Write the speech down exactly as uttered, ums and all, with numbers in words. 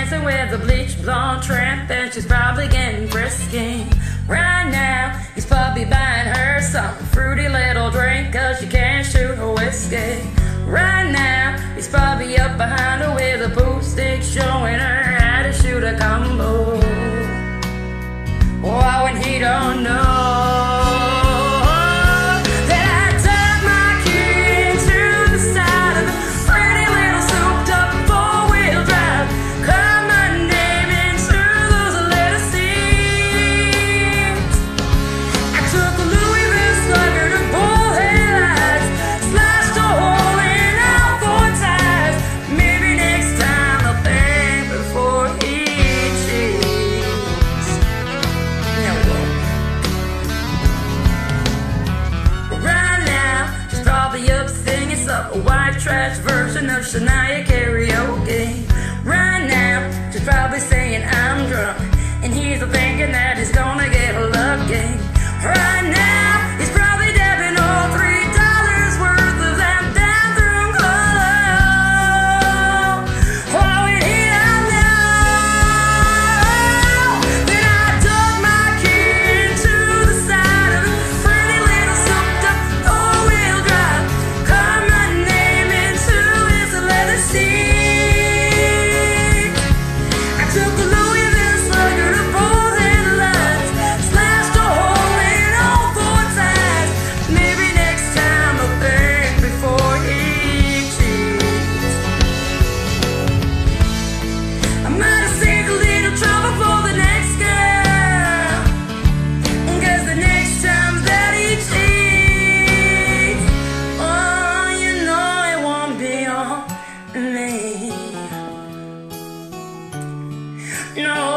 dancing with a bleach blonde tramp, and she's probably getting frisky. Right now, he's probably buying her some fruity little drink, cause she can't shoot a whiskey. Right now, he's probably up behind her with a pool stick, showing her how to shoot a combo. Oh, and he don't know a white trash version of Shania karaoke. Right now, she's probably saying I'm drunk, and he's thinking that he's gonna get lucky. Right now, he's probably dabbing all three dollars worth of that bathroom clothes. Oh, and he don't know that I dug my key into the side of a pretty little souped up four-wheel drive. Come no.